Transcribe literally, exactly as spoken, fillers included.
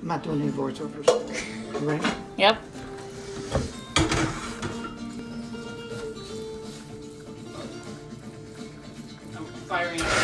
I'm not doing any voiceovers. You ready? Yep. I'm firing.